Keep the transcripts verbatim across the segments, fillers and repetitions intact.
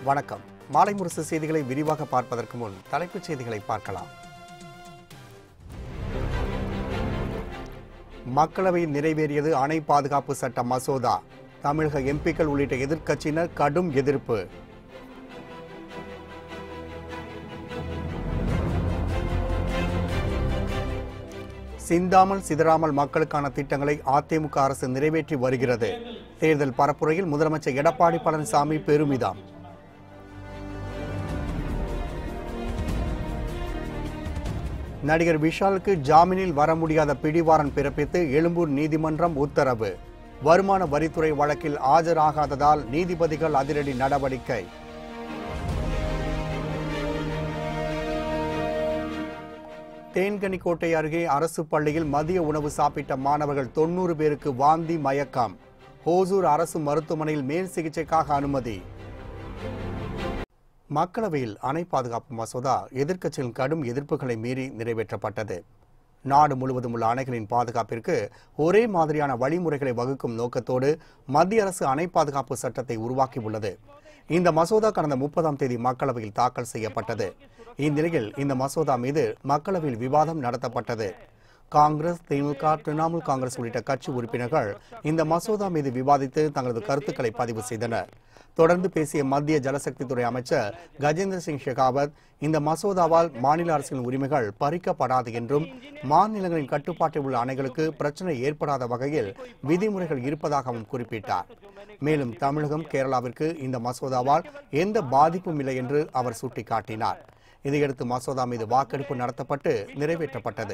வணக்கம். மாலைமுரசு செய்திகளை விரிவாக பார்ப்பதற்கு முன் தலைப்புச் செய்திகளை பார்க்கலாம். மக்களவையில் நிறைவேறியது அணை பாதுகாப்பு சட்ட மசோதா. தமிழக எம்பிக்கள் உள்ளிட்ட எதிர்க்கட்சியினர் கடும் எதிர்ப்பு. சிந்தாமல் சிதறாமல் மக்களுக்கான திட்டங்களை அதிமுக அரசு நிறைவேற்றி வருகிறது. தேர்தல் பரப்புரையில் முதலமைச்சர் எடப்பாடி பழனிசாமி பெருமிதம். நடிகர் விஷாலுக்கு ஜாமீனில் வர முடியாத பிடிவாரண்ட் பிறப்பித்து எழும்பூர் நீதிமன்றம் உத்தரவு. வருமான வரித்துறை வழக்கில் ஆஜராகாததால் நீதிபதிகள் அதிரடி நடவடிக்கை. தேன்கனிக்கோட்டை அருகே அரசு பள்ளியில் மதிய உணவு சாப்பிட்ட மாணவர்கள் தொன்னூறு பேருக்கு வாந்தி மயக்கம். ஓசூர் அரசு மருத்துவமனையில் மேல் சிகிச்சைக்காக அனுமதி. மக்களவையில் அணை பாதுகாப்பு மசோதா எதிர்க்கட்சியின் கடும் எதிர்ப்புகளை மீறி நிறைவேற்றப்பட்டது. நாடு முழுவதும் உள்ள அணைகளின் பாதுகாப்பிற்கு ஒரே மாதிரியான வழிமுறைகளை வகுக்கும் நோக்கத்தோடு மத்திய அரசு அணை பாதுகாப்பு சட்டத்தை உருவாக்கியுள்ளது. இந்த மசோதா கடந்த முப்பதாம் தேதி மக்களவையில் தாக்கல் செய்யப்பட்டது. இந்நிலையில் இந்த மசோதா மீது மக்களவையில் விவாதம் நடத்தப்பட்டது. காங்கிரஸ், திமுக, திரிணாமுல் காங்கிரஸ் உள்ளிட்ட கட்சி உறுப்பினர்கள் இந்த மசோதா மீது விவாதித்து தங்களது கருத்துக்களை பதிவு செய்தனர். தொடர்ந்து பேசிய மத்திய ஜலசக்தித்துறை அமைச்சர் கஜேந்திர சிங் ஷெகாவத், இந்த மசோதாவால் மாநில அரசின் உரிமைகள் பறிக்கப்படாது என்றும் மாநிலங்களின் கட்டுப்பாட்டில் உள்ள அணைகளுக்கு பிரச்சனை ஏற்படாத வகையில் விதிமுறைகள் இருப்பதாகவும் குறிப்பிட்டார். மேலும் தமிழகம், கேரளாவிற்கு இந்த மசோதாவால் எந்த பாதிப்பும் இல்லை என்று அவர் சுட்டிக்காட்டினார். இதையடுத்து மசோதா மீது வாக்கெடுப்பு நடத்தப்பட்டு நிறைவேற்றப்பட்டது.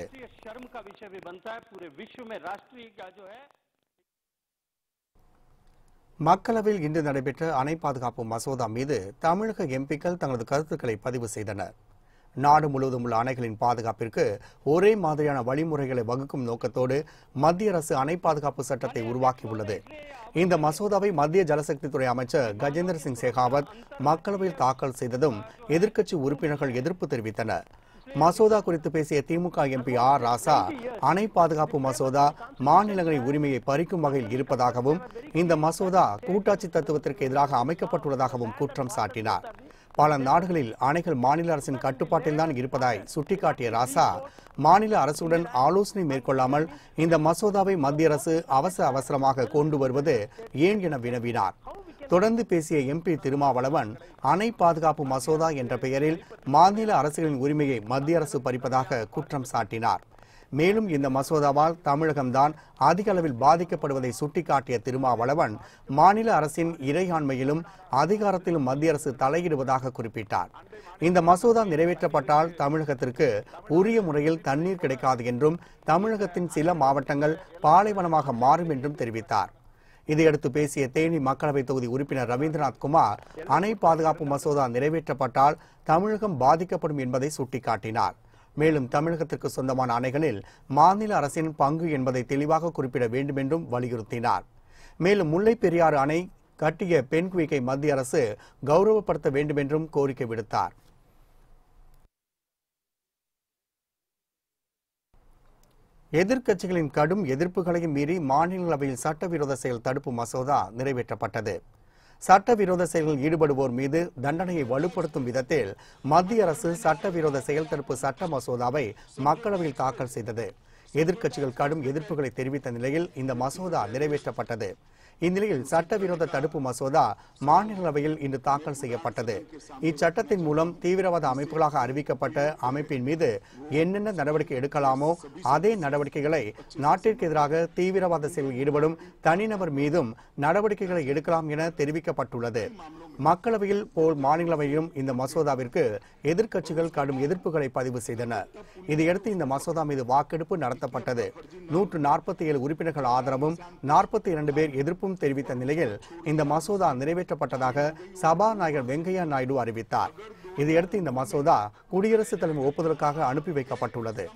மக்களவையில் இன்று நடைபெற்ற அணை பாதுகாப்பு மசோதா மீது தமிழக எம்பிக்கள் தங்களது கருத்துக்களை பதிவு செய்தனர். நாடு முழுவதும் உள்ள அணைகளின் பாதுகாப்பிற்கு ஒரே மாதிரியான வழிமுறைகளை வகுக்கும் நோக்கத்தோடு மத்திய அரசு அணை பாதுகாப்பு சட்டத்தை உருவாக்கியுள்ளது. இந்த மசோதாவை மத்திய ஜலசக்தித்துறை அமைச்சர் கஜேந்திர சிங் ஷெகாவத் மக்களவையில் தாக்கல் செய்ததும் எதிர்க்கட்சி உறுப்பினர்கள் எதிர்ப்பு தெரிவித்தனர். மசோதா குறித்து பேசிய திமுக எம்பி ஆர் ராசா, அணை பாதுகாப்பு மசோதா மாநிலங்களின் உரிமையை பறிக்கும் வகையில் இருப்பதாகவும் இந்த மசோதா கூட்டாட்சி தத்துவத்திற்கு எதிராக அமைக்கப்பட்டுள்ளதாகவும் குற்றம் சாட்டினார். பல நாடுகளில் அணைகள் மாநில அரசின் கட்டுப்பாட்டில்தான் இருப்பதாய் சுட்டிக்காட்டிய ராசா, மாநில அரசுடன் ஆலோசனை மேற்கொள்ளாமல் இந்த மசோதாவை மத்திய அரசு அவசர அவசரமாக கொண்டு வருவது ஏன் என வினவினார். தொடர்ந்து பேசிய எம்பி திருமாவளவன், அணை பாதுகாப்பு மசோதா என்ற பெயரில் மாநில அரசுகளின் உரிமையை மத்திய அரசு பறிப்பதாக குற்றம் சாட்டினார். மேலும் இந்த மசோதாவால் தமிழகம்தான் அதிக அளவில் பாதிக்கப்படுவதை சுட்டிக்காட்டிய திருமாவளவன், மாநில அரசின் இறையாண்மையிலும் அதிகாரத்திலும் மத்திய அரசு தலையிடுவதாக குறிப்பிட்டார். இந்த மசோதா நிறைவேற்றப்பட்டால் தமிழகத்திற்கு உரிய முறையில் தண்ணீர் கிடைக்காது என்றும் தமிழகத்தின் சில மாவட்டங்கள் பாலைவனமாக மாறும் என்றும் தெரிவித்தார். இதையடுத்து பேசிய தேனி மக்களவை தொகுதி உறுப்பினர் ரவீந்திரநாத் குமார், அணை பாதுகாப்பு மசோதா நிறைவேற்றப்பட்டால் தமிழகம் பாதிக்கப்படும் என்பதை சுட்டிக்காட்டினார். மேலும் தமிழகத்திற்கு சொந்தமான அணைகளில் மாநில அரசின் பங்கு என்பதை தெளிவாக குறிப்பிட வேண்டும் என்றும் வலியுறுத்தினார். மேலும் முல்லை பெரியாறு அணை கட்டிய பெண்குயிக்கை மத்திய அரசு கௌரவப்படுத்த வேண்டும் என்றும் கோரிக்கை விடுத்தார். எதிர்க்கட்சிகளின் கடும் எதிர்ப்புகளையும் மீறி மாநிலங்களவையில் சட்டவிரோத செயல் தடுப்பு மசோதா நிறைவேற்றப்பட்டது. சட்டவிரோத செயல்களில் ஈடுபடுவோர் மீது தண்டனையை வலுப்படுத்தும் விதத்தில் மத்திய அரசு சட்டவிரோத செயல் தடுப்பு சட்ட மசோதாவை மக்களவையில் தாக்கல் செய்தது. எதிர்க்கட்சிகள் கடும் எதிர்ப்புகளை தெரிவித்த நிலையில் இந்த மசோதா நிறைவேற்றப்பட்டது. இந்நிலையில் சட்டவிரோத தடுப்பு மசோதா மாநிலங்களவையில் இன்று தாக்கல் செய்யப்பட்டது. இச்சட்டத்தின் மூலம் தீவிரவாத அமைப்புகளாக அறிவிக்கப்பட்ட அமைப்பின் மீது என்னென்ன நடவடிக்கை எடுக்கலாமோ அதே நடவடிக்கைகளை நாட்டிற்கு எதிராக தீவிரவாத செயலில் ஈடுபடும் தனிநபர் மீதும் நடவடிக்கைகளை எடுக்கலாம் என தெரிவிக்கப்பட்டுள்ளது. மக்களவையில் போல் மாநிலங்களவையிலும் இந்த மசோதாவிற்கு எதிர்க்கட்சிகள் கடும் எதிர்ப்புகளை பதிவு செய்தனர். இதையடுத்து இந்த மசோதா மீது வாக்கெடுப்பு நடத்தப்பட்டது. நூற்று நாற்பத்தி ஏழு உறுப்பினர்கள் ஆதரவும் நாற்பத்தி இரண்டு பேர் எதிர்ப்பும் தெரிவித்த நிலையில் இந்த மசோதா நிறைவேற்றப்பட்டதாக சபாநாயகர் வெங்கையா நாயுடு அறிவித்தார். இதையடுத்து இந்த மசோதா குடியரசுத் தலைவர் ஒப்புதலுக்காக அனுப்பி வைக்கப்பட்டுள்ளது.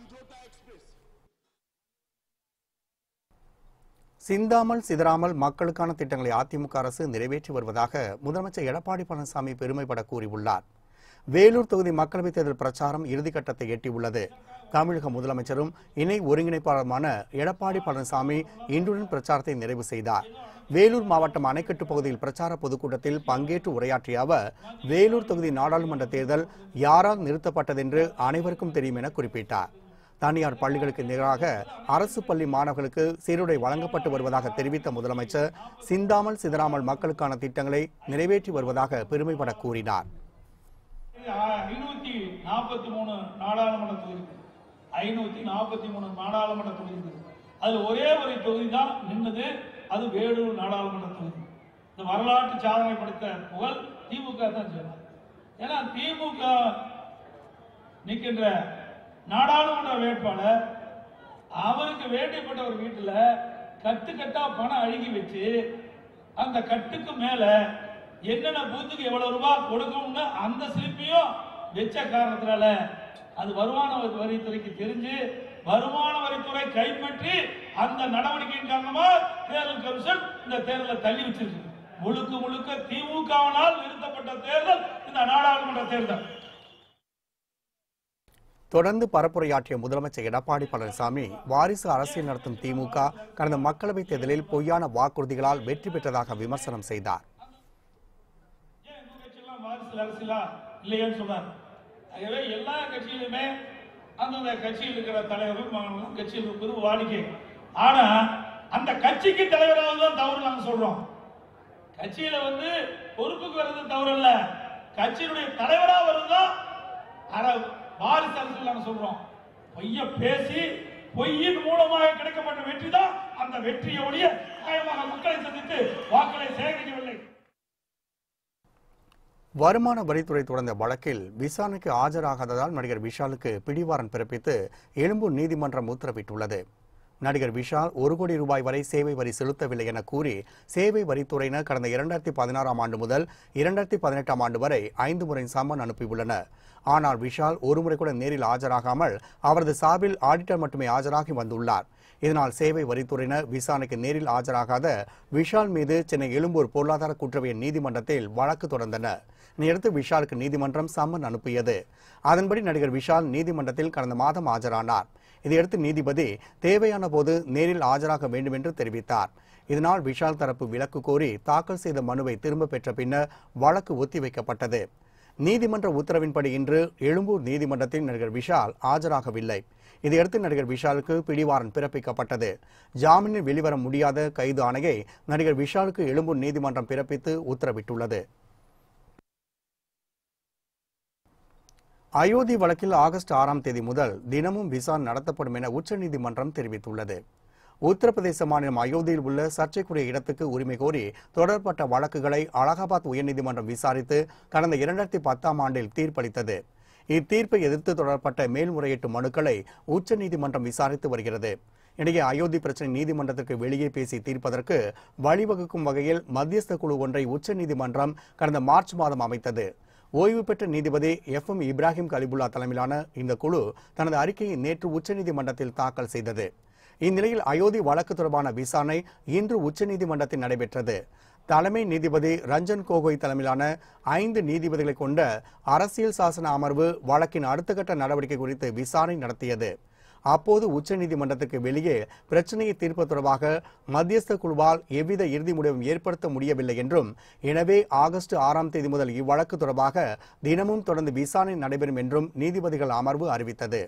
சிந்தாமல் சிதறாமல் மக்களுக்கான திட்டங்களை அதிமுக அரசு நிறைவேற்றி வருவதாக முதலமைச்சர் எடப்பாடி பழனிசாமி பெருமைப்பட கூறியுள்ளார். வேலூர் தொகுதி மக்களவைத் தேர்தல் பிரச்சாரம் இறுதிக்கட்டத்தை எட்டியுள்ளது. தமிழக முதலமைச்சரும் இணை ஒருங்கிணைப்பாளருமான எடப்பாடி பழனிசாமி இன்றுடன் பிரச்சாரத்தை நிறைவு செய்தார். வேலூர் மாவட்டம் அணைக்கட்டு பகுதியில் பிரச்சார பொதுக்கூட்டத்தில் பங்கேற்று உரையாற்றிய அவர், வேலூர் தொகுதி நாடாளுமன்ற தேர்தல் யாரால் நிறுத்தப்பட்டதென்று அனைவருக்கும் தெரியும் என குறிப்பிட்டார். தனியார் பள்ளிகளுக்கு நிகராக அரசு பள்ளி மாணவர்களுக்கு சீருடை வழங்கப்பட்டு வருவதாக தெரிவித்த முதலமைச்சர், சிந்தாமல் சிதறாமல் மக்களுக்கான திட்டங்களை நிறைவேற்றி வருவதாக பெருமைப்பட கூறினார். ஐநூத்தி நாற்பத்தி மூணு நாடாளுமன்ற தொகுதி ஐநூத்தி நாற்பத்தி மூணு நாடாளுமன்ற தொகுதி அதுல ஒரே ஒரு தொகுதி தான் நின்னது. அது வேலூர் நாடாளுமன்ற தொகுதி. இந்த வரலாற்று சாதனை படைத்த புகழ் திமுக தான் செய்யணும். ஏன்னா திமுக நிற்கின்ற நாடாளுமன்ற வேட்பாளர் அவருக்கு வேண்டியப்பட்ட ஒரு வீட்டுல கட்டு கட்டா பணம் அழுகி வச்சு அந்த கட்டுக்கு மேல என்னென்ன பூத்துக்கு எவ்வளவு ரூபாய் கொடுக்கும்னு அந்த சிலிப்பையும் வெச்ச காரணத்தினால அது வருமான வரித்துறைக்கு தெரிஞ்சு வருமான வரித்துறை கைப்பற்றி அந்த நடவடிக்கையின் காரணமா தேர்தல் கமிஷன் இந்த தேர்தலை தள்ளி வச்சிருக்கு. முழுக்க முழுக்க திமுகவினால் நிறுத்தப்பட்ட தேர்தல் இந்த நாடாளுமன்ற தேர்தல். தொடர்ந்து பரப்புரையாற்றிய முதலமைச்சர் எடப்பாடி பழனிசாமி, வாரிசு அரசியல் நடத்தும் திமுக கடந்த மக்களவைத் தேர்தலில் பொய்யான வாக்குறுதிகளால் வெற்றி பெற்றதாக விமர்சனம் செய்தார். எல்லா கட்சியிலுமே அந்தந்த கட்சியில் இருக்கிற தலைவர்கள் கட்சியில் இருப்பது வாடிக்கை. ஆனா அந்த கட்சிக்கு தலைவராக தான் தவறு நாங்க சொல்றோம். கட்சியில வந்து பொறுப்புக்கு வர்றது தவறு இல்ல, கட்சியினுடைய தலைவரா வருதுதான் வாரிசு அரசியல் நாங்க சொல்றோம். பொய்ய பேசி பொய்யின் மூலமாக கிடைக்கப்பட்ட வெற்றி தான் அந்த வெற்றியோடைய நியாயமாக மக்களை சந்தித்து வாக்களை சேகரிக்கவில்லை. வருமான வரித்துறை தொடர்ந்த வழக்கில் விசாரணைக்கு ஆஜராகாததால் நடிகர் விஷாலுக்கு பிடிவாரண்ட் பிறப்பித்து எழும்பூர் நீதிமன்றம் உத்தரவிட்டுள்ளது. நடிகர் விஷால் ஒரு கோடி ரூபாய் வரை சேவை வரி செலுத்தவில்லை என கூறி சேவை வரித்துறையினர் கடந்த இரண்டாயிரத்தி பதினாறாம் ஆண்டு முதல் இரண்டாயிரத்தி பதினெட்டாம் ஆண்டு வரை ஐந்து முறை சம்மன் அனுப்பியுள்ளனர். ஆனால் விஷால் ஒருமுறை கூட நேரில் ஆஜராகாமல் அவரது சார்பில் ஆடிட்டர் மட்டுமே ஆஜராகி வந்துள்ளார். இதனால் சேவை வரித்துறையினர் விசாரணைக்கு நேரில் ஆஜராகாத விஷால் மீது சென்னை எழும்பூர் பொருளாதார குற்றவியல் நீதிமன்றத்தில் வழக்கு தொடர்ந்தனர். இதையடுத்து விஷாலுக்கு நீதிமன்றம் சம்மன் அனுப்பியது. அதன்படி நடிகர் விஷால் நீதிமன்றத்தில் கடந்த மாதம் ஆஜரானார். இதையடுத்து நீதிபதி தேவையான போது நேரில் ஆஜராக வேண்டும் என்று தெரிவித்தார். இதனால் விஷால் தரப்பு விலக்கு கோரி தாக்கல் செய்த மனுவை திரும்ப பெற்ற பின்னர் வழக்கு ஒத்திவைக்கப்பட்டது. நீதிமன்ற உத்தரவின்படி இன்று எழும்பூர் நீதிமன்றத்தில் நடிகர் விஷால் ஆஜராகவில்லை. இதையடுத்து நடிகர் விஷாலுக்கு பிடிவாரண்ட் பிறப்பிக்கப்பட்டது. ஜாமீனில் வெளிவர முடியாத கைது ஆணையை நடிகர் விஷாலுக்கு எழும்பூர் நீதிமன்றம் பிறப்பித்து உத்தரவிட்டுள்ளது. அயோத்தி வழக்கில் ஆகஸ்ட் ஆறாம் தேதி முதல் தினமும் விசாரணை நடத்தப்படும் என உச்சநீதிமன்றம் தெரிவித்துள்ளது. உத்தரப்பிரதேச மாநிலம் அயோத்தியில் உள்ள சர்ச்சைக்குரிய இடத்துக்கு உரிமை கோரி தொடரப்பட்ட வழக்குகளை அலகாபாத் உயர்நீதிமன்றம் விசாரித்து கடந்த இரண்டாயிரத்தி பத்தாம் ஆண்டில் தீர்ப்பளித்தது. இத்தீர்ப்பை எதிர்த்து தொடரப்பட்ட மேல்முறையீட்டு மனுக்களை உச்சநீதிமன்றம் விசாரித்து வருகிறது. இடையே அயோத்தி பிரச்சினை நீதிமன்றத்திற்கு வெளியே பேசி தீர்ப்பதற்கு வழிவகுக்கும் வகையில் மத்தியஸ்த குழு ஒன்றை உச்சநீதிமன்றம் கடந்த மார்ச் மாதம் அமைத்தது. ஓய்வு பெற்ற நீதிபதி எஃப் எம் இப்ராஹிம் கலிபுல்லா தலைமையிலான இந்த குழு தனது அறிக்கையை நேற்று உச்சநீதிமன்றத்தில் தாக்கல் செய்தது. இந்நிலையில் அயோத்தி வழக்கு தொடர்பான விசாரணை இன்று உச்சநீதிமன்றத்தில் நடைபெற்றது. தலைமை நீதிபதி ரஞ்சன் கோகோய் தலைமையிலான ஐந்து நீதிபதிகளை கொண்ட அரசியல் சாசன அமர்வு வழக்கின் அடுத்த கட்ட நடவடிக்கை குறித்து விசாரணை நடத்தியது. அப்போது உச்சநீதிமன்றத்துக்கு வெளியே பிரச்சனையை தீர்ப்பு தொடர்பாக மத்தியஸ்த குழுவால் எவ்வித இறுதி முடிவும் ஏற்படுத்த முடியவில்லை என்றும், எனவே ஆகஸ்ட் ஆறாம் தேதி முதல் இவ்வழக்கு தொடர்பாக தினமும் தொடர்ந்து விசாரணை நடைபெறும் என்றும் நீதிபதிகள் அமர்வு அறிவித்தது.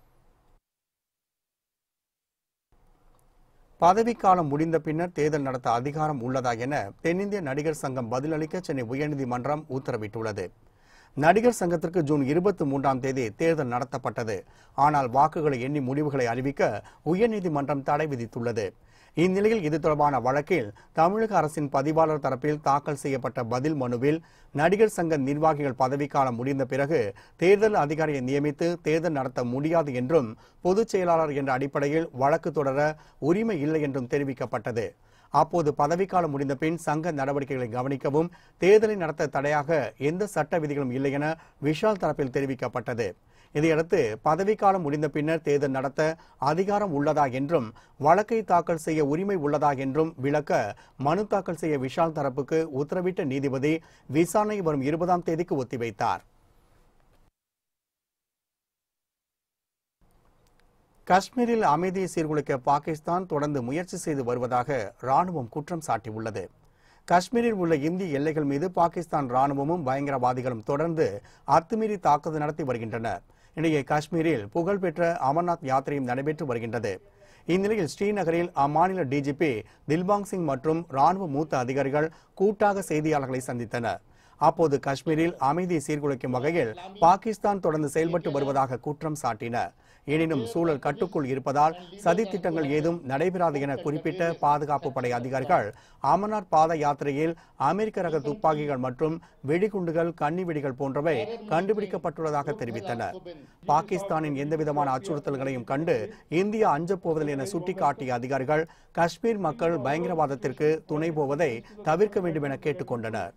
பதவிக்காலம் முடிந்த பின்னர் தேர்தல் நடத்த அதிகாரம் உள்ளதா என தென்னிந்திய நடிகர் சங்கம் பதிலளிக்க சென்னை உயர்நீதிமன்றம் உத்தரவிட்டுள்ளது. நடிகர் சங்கத்திற்கு ஜூன் இருபத்தி மூன்றாம் தேதி தேர்தல் நடத்தப்பட்டது. ஆனால் வாக்குகளை எண்ணி முடிவுகளை அறிவிக்க உயர்நீதிமன்றம் தடை விதித்துள்ளது. இந்நிலையில் இது தொடர்பான வழக்கில் தமிழக அரசின் பதிவாளர் தரப்பில் தாக்கல் செய்யப்பட்ட பதில் மனுவில் நடிகர் சங்க நிர்வாகிகள் பதவிக்காலம் முடிந்த பிறகு தேர்தல் அதிகாரியை நியமித்து தேர்தல் நடத்த முடியாது என்றும், பொதுச் செயலாளர் என்ற அடிப்படையில் வழக்கு தொடர உரிமை இல்லை என்றும் தெரிவிக்கப்பட்டது. அப்போது பதவிக்காலம் முடிந்த பின் சங்க நடவடிக்கைகளை கவனிக்கவும் தேர்தலை நடத்த தடையாக எந்த சட்ட விதிகளும் இல்லை என விஷால் தரப்பில் தெரிவிக்கப்பட்டது. இதையடுத்து பதவிக்காலம் முடிந்த பின்னர் தேர்தல் நடத்த அதிகாரம் உள்ளதா என்றும் வழக்கை தாக்கல் செய்ய உரிமை உள்ளதா என்றும் விளக்க மனு தாக்கல் செய்ய விஷால் தரப்புக்கு உத்தரவிட்ட நீதிபதி விசாரணை வரும் இருபதாம் தேதிக்கு ஒத்திவைத்தார். காஷ்மீரில் அமைதியை சீர்குலைக்க பாகிஸ்தான் தொடர்ந்து முயற்சி செய்து வருவதாக ராணுவம் குற்றம் சாட்டியுள்ளது. காஷ்மீரில் உள்ள இந்திய எல்லைகள் மீது பாகிஸ்தான் ராணுவமும் பயங்கரவாதிகளும் தொடர்ந்து அத்துமீறி தாக்குதல் நடத்தி வருகின்றனர். இடையே காஷ்மீரில் புகழ்பெற்ற அமர்நாத் யாத்திரையும் நடைபெற்று வருகின்றது. இந்நிலையில் ஸ்ரீநகரில் அம்மாநில டிஜிபி தில்பாங் சிங் மற்றும் ராணுவ மூத்த அதிகாரிகள் கூட்டாக செய்தியாளர்களை சந்தித்தனர். அப்போது காஷ்மீரில் அமைதியை சீர்குலைக்கும் வகையில் பாகிஸ்தான் தொடர்ந்து செயல்பட்டு வருவதாக குற்றம் சாட்டினர். எனினும் சூழல் கட்டுக்குள் இருப்பதால் சதி திட்டங்கள் ஏதும் நடைபெறாது என குறிப்பிட்ட பாதுகாப்பு படை அதிகாரிகள் அமர்நாத் பாத யாத்திரையில் அமெரிக்க ரக துப்பாக்கிகள் மற்றும் வெடிகுண்டுகள், கன்னி வெடிகள் போன்றவை கண்டுபிடிக்கப்பட்டுள்ளதாக தெரிவித்தனர். பாகிஸ்தானின் எந்தவிதமான அச்சுறுத்தல்களையும் கண்டு இந்தியா அஞ்சப் போவதில்லை என சுட்டிக்காட்டிய அதிகாரிகள் காஷ்மீர் மக்கள் பயங்கரவாதத்திற்கு துணை போவதை தவிர்க்க வேண்டும் என கேட்டுக்கொண்டனர்.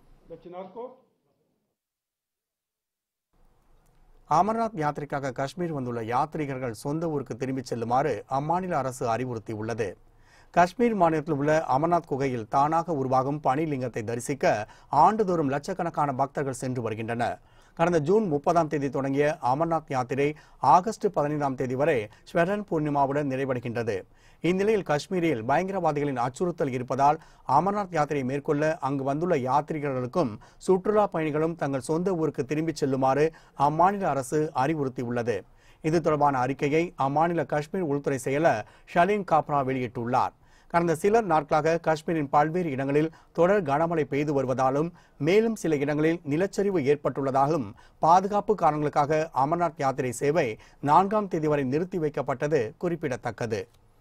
அமர்நாத் யாத்திரைக்காக காஷ்மீர் வந்துள்ள யாத்ரீகர்கள் சொந்த ஊருக்கு திரும்பிச் செல்லுமாறு அம்மாநில அரசு அறிவுறுத்தியுள்ளது. காஷ்மீர் மாநிலத்தில் உள்ள அமர்நாத் குகையில் தானாக உருவாகும் பனிலிங்கத்தை தரிசிக்க ஆண்டுதோறும் லட்சக்கணக்கான பக்தர்கள் சென்று வருகின்றனர். கடந்த ஜூன் முப்பதாம் தேதி தொடங்கிய அமர்நாத் யாத்திரை ஆகஸ்ட் பதினைந்தாம் தேதி வரை ஸ்வரன் பூர்ணிமாவுடன் நிறைவடைகின்றது. இந்நிலையில் காஷ்மீரில் பயங்கரவாதிகளின் அச்சுறுத்தல் இருப்பதால் அமர்நாத் யாத்திரையை மேற்கொள்ள அங்கு வந்துள்ள யாத்ரீகர்களுக்கும் சுற்றுலா பயணிகளும் தங்கள் சொந்த ஊருக்கு திரும்பிச் செல்லுமாறு அம்மாநில அரசு அறிவுறுத்தியுள்ளது. இது தொடர்பான அறிக்கையை அம்மாநில காஷ்மீர் உள்துறை செயலர் ஷலீன் காப்ரா வெளியிட்டுள்ளார். கடந்த சில நாட்களாக காஷ்மீரின் பல்வேறு இடங்களில் தொடர் கனமழை பெய்து வருவதாலும் மேலும் சில இடங்களில் நிலச்சரிவு ஏற்பட்டுள்ளதாலும் பாதுகாப்பு காரணங்களுக்காக அமர்நாத் யாத்திரை சேவை நான்காம் தேதி வரை நிறுத்தி வைக்கப்பட்டது குறிப்பிடத்தக்கது.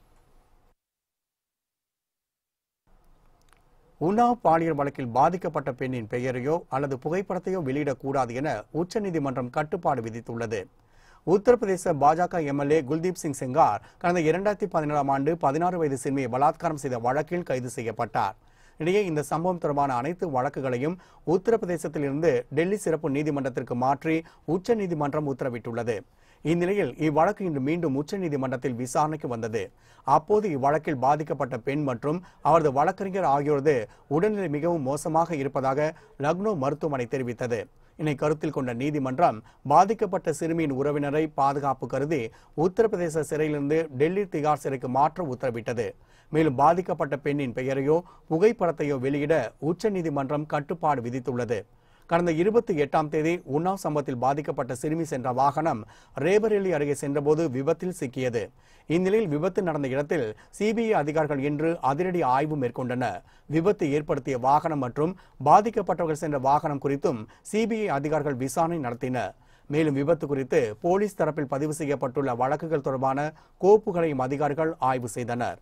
உன்னாவ் பாலியல் வழக்கில் பாதிக்கப்பட்ட பெண்ணின் பெயரையோ அல்லது புகைப்படத்தையோ வெளியிடக்கூடாது என உச்சநீதிமன்றம் கட்டுப்பாடு விதித்துள்ளது. உத்தரப்பிரதேச பாஜக எம்எல்ஏ குல்தீப் சிங் செங்கார் கடந்த இரண்டாயிரத்தி பதினேழாம் ஆண்டு பதினாறு வயது சிறுமியை பலாத்காரம் செய்த வழக்கில் கைது செய்யப்பட்டார். இடையே இந்த சம்பவம் தொடர்பான அனைத்து வழக்குகளையும் உத்தரப்பிரதேசத்தில் இருந்து டெல்லி சிறப்பு நீதிமன்றத்திற்கு மாற்றி உச்சநீதிமன்றம் உத்தரவிட்டுள்ளது. இந்நிலையில் இவ்வழக்கு இன்று மீண்டும் உச்சநீதிமன்றத்தில் விசாரணைக்கு வந்தது. அப்போது இவ்வழக்கில் பாதிக்கப்பட்ட பெண் மற்றும் அவரது வழக்கறிஞர் ஆகியோரது உடல்நிலை மிகவும் மோசமாக இருப்பதாக லக்னோ மருத்துவமனை தெரிவித்தது. இதனை கருத்தில் கொண்ட நீதிமன்றம் பாதிக்கப்பட்ட சிறுமியின் உறவினரை பாதுகாப்பு கருதி உத்தரப்பிரதேச சிறையிலிருந்து டெல்லி திகார் சிறைக்கு மாற்ற உத்தரவிட்டது. மேலும் பாதிக்கப்பட்ட பெண்ணின் பெயரையோ புகைப்படத்தையோ வெளியிட உச்சநீதிமன்றம் கட்டுப்பாடு விதித்துள்ளது. கடந்த இருபத்தி எட்டாம் தேதி உன்னாவ் சம்பவத்தில் பாதிக்கப்பட்ட சிறுமி சென்ற வாகனம் ரேபரேலி அருகே சென்றபோது விபத்தில் சிக்கியது. இந்நிலையில் விபத்து நடந்த இடத்தில் சிபிஐ அதிகாரிகள் இன்று அதிரடி ஆய்வு மேற்கொண்டனர். விபத்து ஏற்படுத்திய வாகனம் மற்றும் பாதிக்கப்பட்டவர்கள் சென்ற வாகனம் குறித்தும் சிபிஐ அதிகாரிகள் விசாரணை நடத்தினர். மேலும் விபத்து குறித்து போலீஸ் தரப்பில் பதிவு செய்யப்பட்டுள்ள வழக்குகள் தொடர்பான கோப்புகளையும் அதிகாரிகள் ஆய்வு செய்தனர்.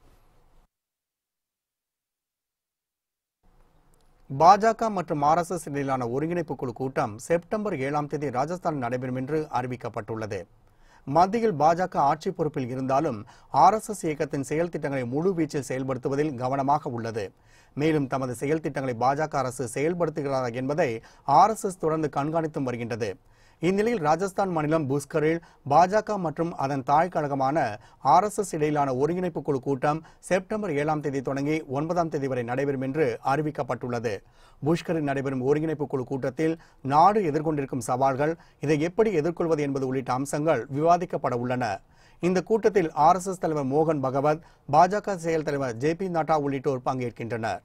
பாஜக மற்றும் ஆர் எஸ் எஸ் இடையிலான ஒருங்கிணைப்பு குழு கூட்டம் செப்டம்பர் ஏழாம் தேதி ராஜஸ்தானில் நடைபெறும் என்று அறிவிக்கப்பட்டுள்ளது. மத்தியில் பாஜக ஆட்சி பொறுப்பில் இருந்தாலும் ஆர் எஸ் எஸ் இயக்கத்தின் செயல் திட்டங்களை முழு வீச்சில் செயல்படுத்துவதில் கவனமாக உள்ளது. மேலும் தமது செயல் திட்டங்களை பாஜக அரசு செயல்படுத்துகிறதா என்பதை ஆர் எஸ் எஸ் தொடர்ந்து கண்காணித்தும் வருகின்றது. இந்நிலையில் ராஜஸ்தான் மாநிலம் புஷ்கரில் பாஜக மற்றும் அதன் தாய் கழகமான ஆர் எஸ் எஸ் இடையிலான ஒருங்கிணைப்பு குழு கூட்டம் செப்டம்பர் ஏழாம் தேதி தொடங்கி ஒன்பதாம் தேதி வரை நடைபெறும் என்று அறிவிக்கப்பட்டுள்ளது. புஷ்கரில் நடைபெறும் ஒருங்கிணைப்பு குழு கூட்டத்தில் நாடு எதிர்கொண்டிருக்கும் சவால்கள், இதை எப்படி எதிர்கொள்வது என்பது உள்ளிட்ட அம்சங்கள் விவாதிக்கப்பட உள்ளன. இந்த கூட்டத்தில் ஆர் எஸ் எஸ் தலைவர் மோகன் பகவத், பாஜக செயல் தலைவர் ஜே பி நட்டா உள்ளிட்டோர் பங்கேற்கின்றனர்.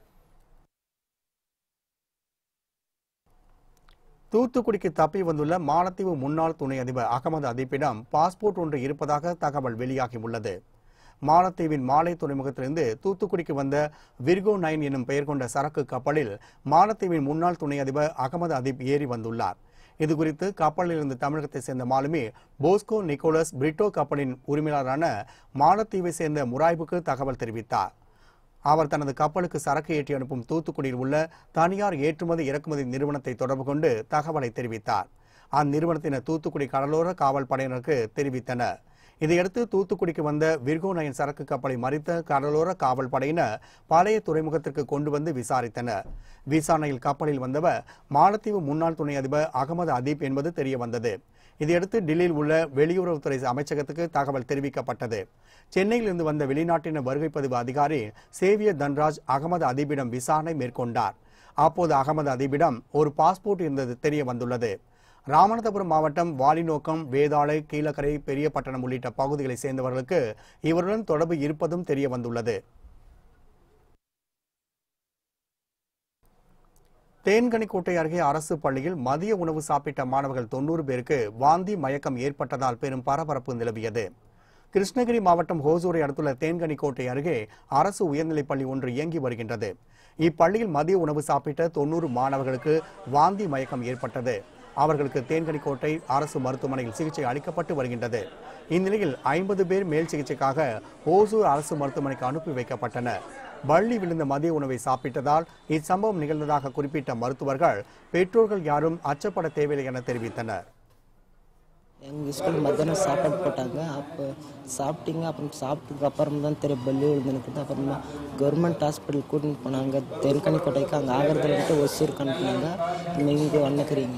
தூத்துக்குடிக்கு தப்பி வந்துள்ள மாலத்தீவு முன்னாள் துணை அதிபர் அகமது அதீப்பிடம் பாஸ்போர்ட் ஒன்று இருப்பதாக தகவல் வெளியாகியுள்ளது. மாலத்தீவின் மாலை துறைமுகத்திலிருந்து தூத்துக்குடிக்கு வந்த விர்கோ நைன் எனும் பெயர் கொண்ட சரக்கு கப்பலில் மாலத்தீவின் முன்னாள் துணை அதிபர் அகமது அதீப் ஏறி வந்துள்ளார். இதுகுறித்து கப்பலில் இருந்து தமிழகத்தை சேர்ந்த மாலுமி போஸ்கோ நிக்கோலஸ் பிரிட்டோ கப்பலின் உரிமையாளரான மாலத்தீவை சேர்ந்த முராய்புக்கு தகவல் தெரிவித்தார். அவர் தனது கப்பலுக்கு சரக்கு ஏற்றி அனுப்பும் தூத்துக்குடியில் உள்ள தனியார் ஏற்றுமதி இறக்குமதி நிறுவனத்தை தொடர்பு கொண்டு தகவலை தெரிவித்தார். அந்நிறுவனத்தினர் தூத்துக்குடி கடலோர காவல் படையினருக்கு தெரிவித்தனர். இதையடுத்து தூத்துக்குடிக்கு வந்த விர்கோ நைன் சரக்கு கப்பலை மறித்த கடலோர காவல் படையினர் பழைய துறைமுகத்திற்கு கொண்டு வந்து விசாரித்தனர். விசாரணையில் கப்பலில் வந்தவர் மாலத்தீவு முன்னாள் துணை அதிபர் அகமது அதீப் என்பது தெரிய வந்தது. இதையடுத்து டெல்லியில் உள்ள வெளியுறவுத்துறை அமைச்சகத்துக்கு தகவல் தெரிவிக்கப்பட்டது. சென்னையில் இருந்து வந்த வெளிநாட்டினர் வருகை பதிவு அதிகாரி சேவியர் தன்ராஜ் அகமது அதீபிடம் விசாரணை மேற்கொண்டார். அப்போது அகமது அதீபிடம் ஒரு பாஸ்போர்ட் இருந்தது தெரிய வந்துள்ளது. ராமநாதபுரம் மாவட்டம் வாலிநோக்கம், வேதாளை, கீழக்கரை, பெரியபட்டணம் உள்ளிட்ட பகுதிகளை சேர்ந்தவர்களுக்கு இவருடன் தொடர்பு இருப்பதும் தெரிய வந்துள்ளது. தேன்கனிக்கோட்டை அருகே அரசு பள்ளியில் மதிய உணவு சாப்பிட்ட மாணவர்கள் தொன்னூறு பேருக்கு வாந்தி மயக்கம் ஏற்பட்டதால் பெரும் பரபரப்பு நிலவியது. கிருஷ்ணகிரி மாவட்டம் ஹோசூரை அடுத்துள்ள தேன்கனிக்கோட்டை அருகே அரசு உயர்நிலைப் பள்ளி ஒன்று இயங்கி வருகின்றது. இப்பள்ளியில் மதிய உணவு சாப்பிட்ட தொன்னூறு மாணவர்களுக்கு வாந்தி மயக்கம் ஏற்பட்டது. அவர்களுக்கு தேன்கனிக்கோட்டை அரசு மருத்துவமனையில் சிகிச்சை அளிக்கப்பட்டு வருகின்றது. இந்நிலையில் ஐம்பது பேர் மேல் சிகிச்சைக்காக ஓசூர் அரசு மருத்துவமனைக்கு அனுப்பி வைக்கப்பட்டனர். பள்ளி விழுந்த மதிய உணவை சாப்பிட்டதால் இச்சம்பவம் நிகழ்ந்ததாக குறிப்பிட்ட மருத்துவர்கள் பெற்றோர்கள் யாரும் அச்சப்பட தேவையில்லை என தெரிவித்தனர். எங்கள் ஸ்கூல் மத்தியானம் சாப்பாடு போட்டாங்க. அப்போ சாப்பிட்டீங்க. அப்புறம் சாப்பிட்டதுக்கு அப்புறம் தான் தெரியும் பள்ளி விழுந்துனுக்குது. அப்புறமா கவர்மெண்ட் ஹாஸ்பிட்டல் கூட்டின்னு போனாங்க தென்கனிக்கோட்டைக்கு. அங்கே ஆகிறதுக்கிட்ட ஒசூருக்கு அனுப்புனாங்க. இங்கே வந்துக்கிறீங்க.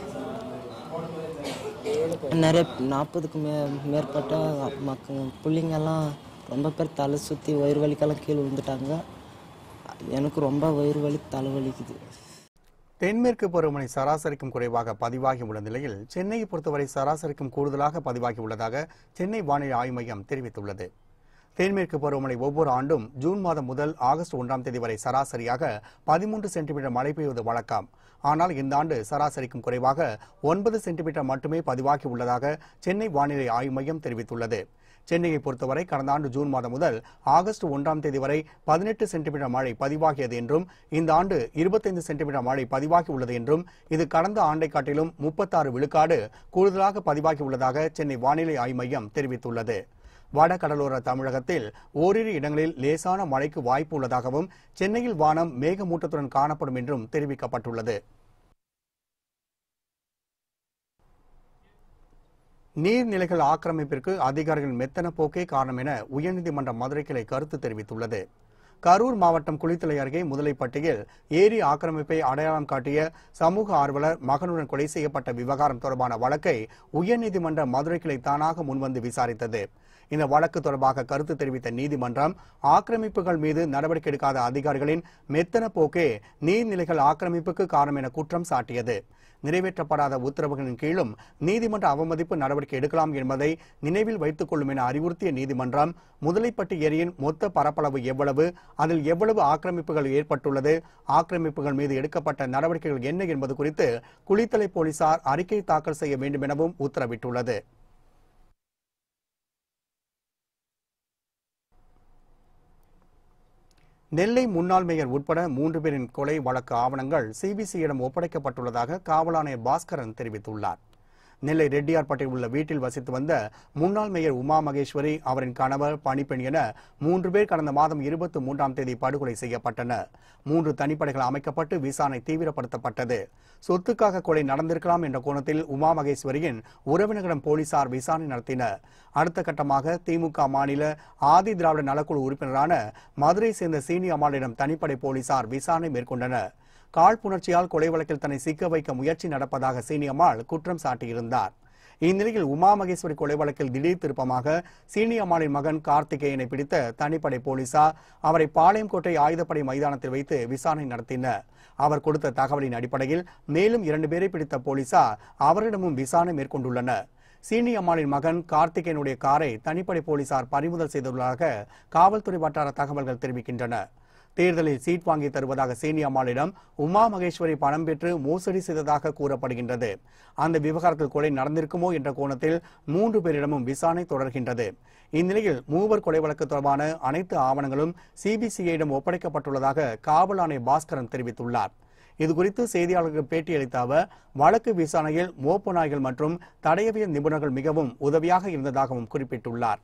நிறைய நாற்பதுக்கு மே மேற்பட்ட மக்கள் பிள்ளைங்கெல்லாம் ரொம்ப பேர் தலை சுற்றி வயிறு வலிக்கெல்லாம் கீழே விழுந்துட்டாங்க. எனக்கு ரொம்ப வயிறு வலி தலை வலிக்குது. தென்மேற்கு பருவமழை சராசரிக்கும் குறைவாக பதிவாகி உள்ள நிலையில் சென்னையை பொறுத்தவரை சராசரிக்கும் கூடுதலாக பதிவாகி உள்ளதாக சென்னை வானிலை ஆய்வு மையம் தெரிவித்துள்ளது. தென்மேற்கு பருவமழை ஒவ்வொரு ஆண்டும் ஜூன் மாதம் முதல் ஆகஸ்ட் ஒன்றாம் தேதி வரை சராசரியாக பதிமூன்று சென்டிமீட்டர் மழை பெய்வது வழக்கம். ஆனால் இந்த ஆண்டு சராசரிக்கும் குறைவாக ஒன்பது சென்டிமீட்டர் மட்டுமே பதிவாகி உள்ளதாக சென்னை வானிலை ஆய்வு மையம் தெரிவித்துள்ளது. சென்னையை பொறுத்தவரை கடந்த ஆண்டு ஜூன் மாதம் முதல் ஆகஸ்ட் ஒன்றாம் தேதி வரை பதினெட்டு சென்டிமீட்டர் மழை பதிவாகியது என்றும் இந்த ஆண்டு இருபத்தைந்து சென்டிமீட்டர் மழை பதிவாகி உள்ளது என்றும் இது கடந்த ஆண்டை காட்டிலும் முப்பத்தாறு விழுக்காடு கூடுதலாக பதிவாகி உள்ளதாக சென்னை வானிலை ஆய்வு மையம் தெரிவித்துள்ளது. வட கடலோர தமிழகத்தில் ஓரிரு இடங்களில் லேசான மழைக்கு வாய்ப்பு உள்ளதாகவும் சென்னையில் வானம் மேகமூட்டத்துடன் காணப்படும் என்றும் தெரிவிக்கப்பட்டுள்ளது. நீர்நிலைகள் ஆக்கிரமிப்பிற்கு அதிகாரிகள் மெத்தன போக்கே காரணம் என உயர்நீதிமன்ற மதுரை கிளை கருத்து தெரிவித்துள்ளது. கரூர் மாவட்டம் குளித்தலை அருகே முதலைப்பட்டியில் ஏரி ஆக்கிரமிப்பை அடையாளம் காட்டிய சமூக ஆர்வலர் மகனுடன் கொலை செய்யப்பட்ட விவகாரம் தொடர்பான வழக்கை உயர்நீதிமன்ற மதுரை கிளை தானாக முன்வந்து விசாரித்தது. இந்த வழக்கு தொடர்பாக கருத்து தெரிவித்த நீதிமன்றம் ஆக்கிரமிப்புகள் மீது நடவடிக்கை எடுக்காத அதிகாரிகளின் மெத்தன போக்கே நீர்நிலைகள் ஆக்கிரமிப்புக்கு காரணம் என குற்றம் சாட்டியது. நிறைவேற்றப்படாத உத்தரவுகளின் கீழும் நீதிமன்ற அவமதிப்பு நடவடிக்கை எடுக்கலாம் என்பதை நினைவில் வைத்துக் கொள்ளும் என அறிவுறுத்திய நீதிமன்றம் முதலைப்பட்டி ஏரியின் மொத்த பரப்பளவு எவ்வளவு, அதில் எவ்வளவு ஆக்கிரமிப்புகள் ஏற்பட்டுள்ளது, ஆக்கிரமிப்புகள் மீது எடுக்கப்பட்ட நடவடிக்கைகள் என்ன என்பது குறித்து குளித்தலை போலீசார் அறிக்கை தாக்கல் செய்ய வேண்டும் எனவும் உத்தரவிட்டுள்ளது. நெல்லை முன்னாள் மேயர் உட்பட மூன்று பேரின் கொலை வழக்கு ஆவணங்கள் சிபிசிஐயிடம் ஒப்படைக்கப்பட்டுள்ளதாக காவல் ஆணையர் பாஸ்கரன் தெரிவித்துள்ளார். நெல்லை ரெட்டியார்பட்டில் உள்ள வீட்டில் வசித்து வந்த முன்னாள் மேயர் உமா மகேஸ்வரி, அவரின் கணவர், பணிப்பெண் என மூன்று பேர் கடந்த மாதம் இருபத்தி மூன்றாம் தேதி படுகொலை செய்யப்பட்டனர். மூன்று தனிப்படைகள் அமைக்கப்பட்டு விசாரணை தீவிரப்படுத்தப்பட்டது. சொத்துக்காக கொலை நடந்திருக்கலாம் என்ற கோணத்தில் உமா மகேஸ்வரியின் உறவினரிடம் போலீசார் விசாரணை நடத்தினர். அடுத்த கட்டமாக திமுக மாநில ஆதி திராவிட நலக்குழு உறுப்பினரான மதுரை சேர்ந்த சீனி அம்மாளிடம் தனிப்படை போலீசார் விசாரணை மேற்கொண்டனர். காழ்ப்புணர்ச்சியால் கொலை வழக்கில் தன்னை சிக்க வைக்க முயற்சி நடப்பதாக சீனியம்மாள் குற்றம் சாட்டியிருந்தார். இந்நிலையில் உமா மகேஸ்வரி கொலை வழக்கில் திடீர் திருப்பமாக சீனியம்மாளின் மகன் கார்த்திகேயனை பிடித்த தனிப்படை போலீசார் அவரை பாளையங்கோட்டை ஆயுதப்படை மைதானத்தில் வைத்து விசாரணை நடத்தினர். அவர் கொடுத்த தகவலின் அடிப்படையில் மேலும் இரண்டு பேரை பிடித்த போலீசார் அவரிடமும் விசாரணை மேற்கொண்டுள்ளனர். சீனியம்மாளின் மகன் கார்த்திகேயனுடைய காரை தனிப்படை போலீசார் பறிமுதல் செய்துள்ளதாக காவல்துறை வட்டார தகவல்கள் தெரிவிக்கின்றன. தேர்தலில் சீட் வாங்கி தருவதாக சீனி அம்மாளிடம் உமா மகேஸ்வரி பணம் பெற்று மோசடி செய்ததாக கூறப்படுகின்றது. அந்த விவகாரத்தில் கொலை நடந்திருக்குமோ என்ற கோணத்தில் மூன்று பேரிடமும் விசாரணை தொடர்கின்றது. இந்நிலையில் மூவர் கொலை வழக்கு தொடர்பான அனைத்து ஆவணங்களும் சிபிசிஐயிடம் ஒப்படைக்கப்பட்டுள்ளதாக காவல் ஆணையர் பாஸ்கரன் தெரிவித்துள்ளார். இதுகுறித்து செய்தியாளர்களுக்கு பேட்டியளித்த அவர் வழக்கு விசாரணையில் மோப்ப நாய்கள் மற்றும் தடயவியல் நிபுணர்கள் மிகவும் உதவியாக இருந்ததாகவும் குறிப்பிட்டுள்ளார்.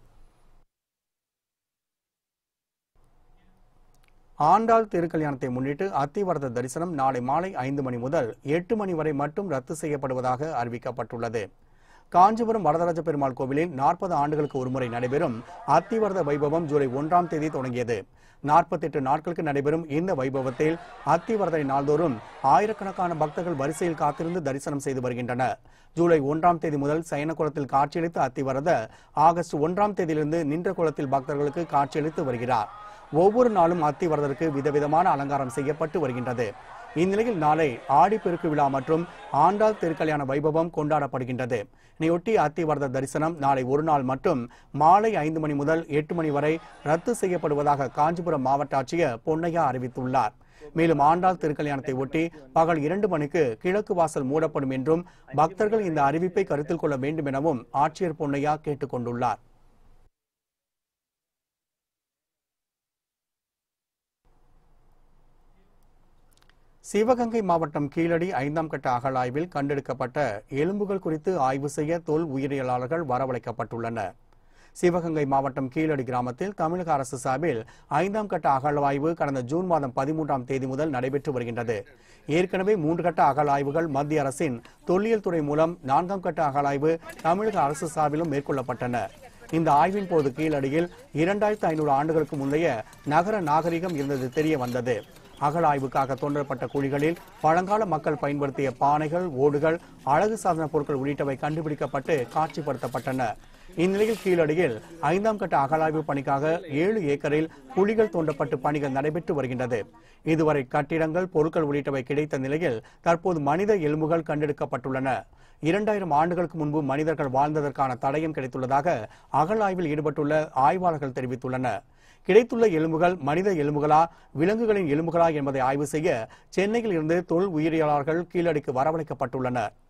ஆண்டாள் திருக்கல்யாணத்தை முன்னிட்டு அத்திவரத தரிசனம் நாளை மாலை ஐந்து மணி முதல் எட்டு மணி வரை மட்டும் ரத்து செய்யப்படுவதாக அறிவிக்கப்பட்டுள்ளது. காஞ்சிபுரம் வரதராஜ பெருமாள் கோவிலில் நாற்பது ஆண்டுகளுக்கு ஒருமுறை நடைபெறும் அத்திவரத வைபவம் ஜூலை ஒன்றாம் தேதி தொடங்கியது. நாற்பத்தி எட்டு நாட்களுக்கு நடைபெறும் இந்த வைபவத்தில் அத்திவரதை நாள்தோறும் ஆயிரக்கணக்கான பக்தர்கள் வரிசையில் காத்திருந்து தரிசனம் செய்து வருகின்றனர். ஜூலை ஒன்றாம் தேதி முதல் சயன குளத்தில் காட்சியளித்த அத்திவரத ஆகஸ்ட் ஒன்றாம் தேதியிலிருந்து நின்ற குளத்தில் பக்தர்களுக்கு காட்சியளித்து வருகிறார். ஒவ்வொரு நாளும் அத்திவரதருக்கு விதவிதமான அலங்காரம் செய்யப்பட்டு வருகின்றது. இந்நிலையில் நாளை ஆடிப்பெருக்கு விழா மற்றும் ஆண்டாள் திருக்கல்யாண வைபவம் கொண்டாடப்படுகின்றது. இதையொட்டி அத்திவரத தரிசனம் நாளை ஒரு நாள் மட்டும் மாலை ஐந்து மணி முதல் எட்டு மணி வரை ரத்து செய்யப்படுவதாக காஞ்சிபுரம் மாவட்ட ஆட்சியர் பொன்னையா அறிவித்துள்ளார். மேலும் ஆண்டாள் திருக்கல்யாணத்தை ஒட்டி பகல் இரண்டு மணிக்கு கிழக்கு வாசல் மூடப்படும் என்றும் பக்தர்கள் இந்த அறிவிப்பை கருத்தில் கொள்ள வேண்டும் எனவும் ஆட்சியர் பொன்னையா கேட்டுக் கொண்டுள்ளார். சிவகங்கை மாவட்டம் கீழடி ஐந்தாம் கட்ட அகழாய்வில் கண்டெடுக்கப்பட்ட எலும்புகள் குறித்து ஆய்வு செய்ய தொல் உயிரியலாளர்கள் வரவழைக்கப்பட்டுள்ளனர். சிவகங்கை மாவட்டம் கீழடி கிராமத்தில் தமிழக அரசு சார்பில் ஐந்தாம் கட்ட அகழாய்வு கடந்த ஜூன் மாதம் பதிமூன்றாம் தேதி முதல் நடைபெற்று வருகின்றது. ஏற்கனவே மூன்று கட்ட அகழாய்வுகள் மத்திய அரசின் தொல்லியல் துறை மூலம் நான்காம் கட்ட அகழாய்வு தமிழக அரசு சார்பிலும் மேற்கொள்ளப்பட்டன. இந்த ஆய்வின் போது கீழடியில் இரண்டாயிரத்தி ஐநூறு ஆண்டுகளுக்கு முந்தைய நகர நாகரிகம் இருந்தது தெரிய வந்தது. அகழாய்வுக்காக தோண்டப்பட்ட குழிகளில் பழங்கால மக்கள் பயன்படுத்திய பானைகள், ஓடுகள், அழகு சாதன பொருட்கள் உள்ளிட்டவை கண்டுபிடிக்கப்பட்டு காட்சிப்படுத்தப்பட்டன. இந்நிலையில் கீழடியில் ஐந்தாம் கட்ட அகழாய்வு பணிக்காக ஏழு ஏக்கரில் குழிகள் தோண்டப்பட்டு பணிகள் நடைபெற்று வருகின்றது. இதுவரை கட்டிடங்கள், பொருட்கள் உள்ளிட்டவை கிடைத்த நிலையில் தற்போது மனித எலும்புகள் கண்டெடுக்கப்பட்டுள்ளன. இரண்டாயிரம் ஆண்டுகளுக்கு முன்பு மனிதர்கள் வாழ்ந்ததற்கான தடயம் கிடைத்துள்ளதாக அகழாய்வில் ஈடுபட்டுள்ள ஆய்வாளர்கள் தெரிவித்துள்ளனர். கிடைத்துள்ள எலும்புகள் மனித எலும்புகளா, விலங்குகளின் எலும்புகளா என்பதை ஆய்வு செய்ய சென்னையில் இருந்து தொல் உயிரியலாளர்கள் கீழடிக்கு வரவழைக்கப்பட்டுள்ளனர்.